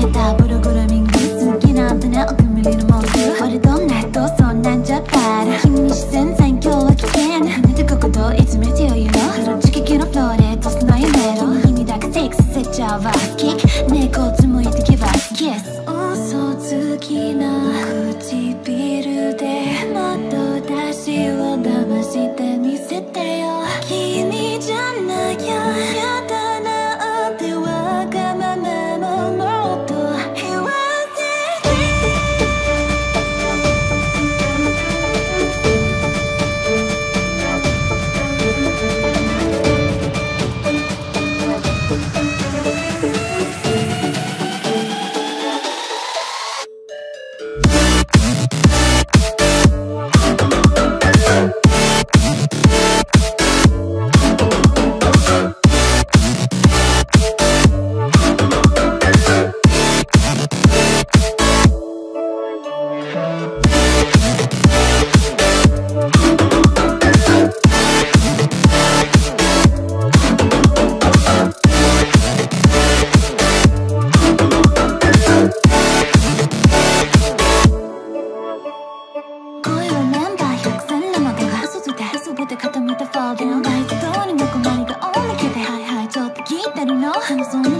たプログラミング好きなんてねお気に入りの文句俺どんな人そんなんじゃバラ君に視線最強は危険跳ねてくこといつ見てよ you know 直撃のフローでトスの夢ろ君だけセックスせちゃうバスキックねえこっち向いてきバスキス嘘つきな唇で窓出しを騙してみせてよ君じゃなきゃやだなってわがままももっと言わせて固めたフォルダのライト通りの困りが多いけどはいはいちょっと聞いてるのそんな